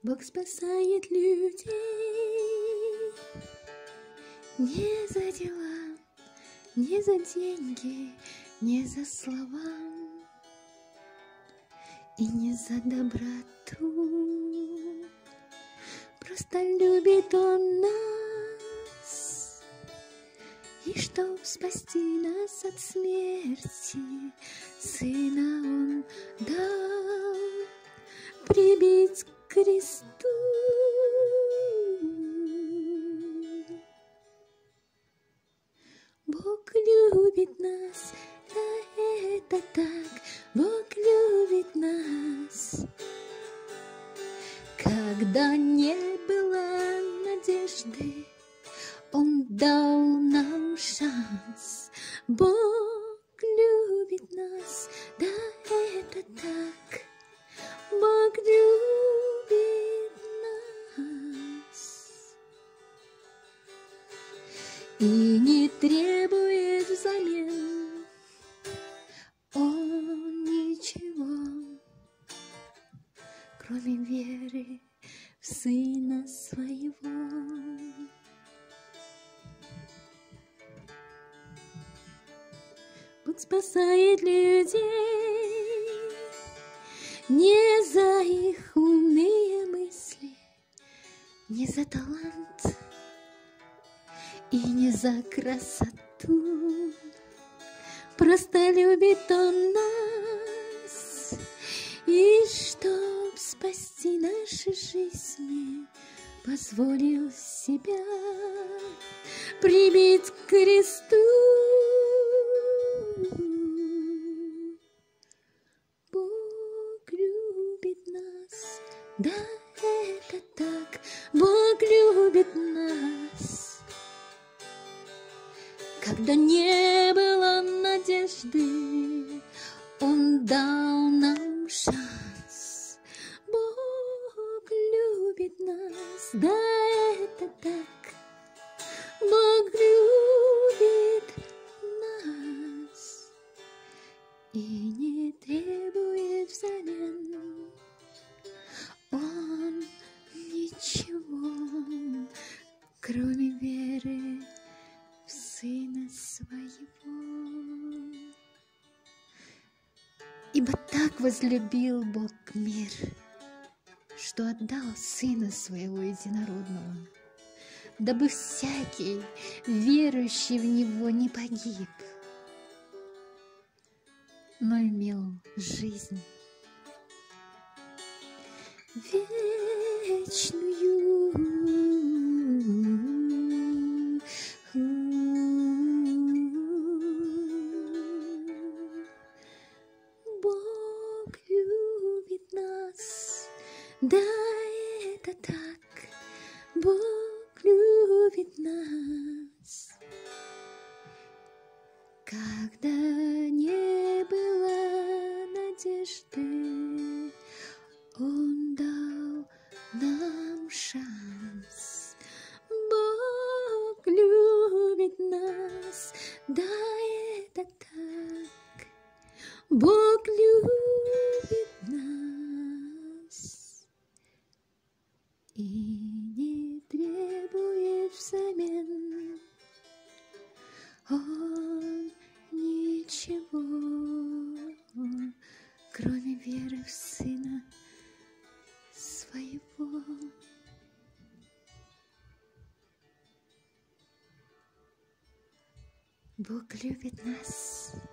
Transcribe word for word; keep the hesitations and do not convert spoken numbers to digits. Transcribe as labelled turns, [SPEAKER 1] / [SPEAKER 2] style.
[SPEAKER 1] Бог спасает людей не за дела, не за деньги, не за слова и не за доброту. Просто любит Он нас, и чтоб спасти нас от смерти, Сына Он дал прибить к кресту. Бог любит нас, да это так, Бог любит нас. Когда не было надежды, Он дал нам шанс. Бог любит нас, да это так, Бог любит нас и не требует взамен Он ничего, кроме веры в Сына Своего. Бог спасает людей не за их умные мысли, не за талант и не за красоту. Просто любит Он нас, и чтоб спасти наши жизни, позволил себя прибить к кресту. Бог любит нас, да это так, Бог любит нас. Когда не было надежды, Он дал нам шанс. Бог любит нас, да это так, Бог любит нас и не требует взамен Он ничего, кроме веры в Сына Своего. Ибо так возлюбил Бог мир, что отдал Сына Своего Единородного, дабы всякий, верующий в Него, не погиб, но имел жизнь вечную. Бог любит нас, да это так, Бог любит нас. Когда не было надежды, Он дал нам шанс. Бог любит нас, да это так, Бог любит нас и не требует взамен Он ничего, кроме веры в Сына Своего. Бог любит нас.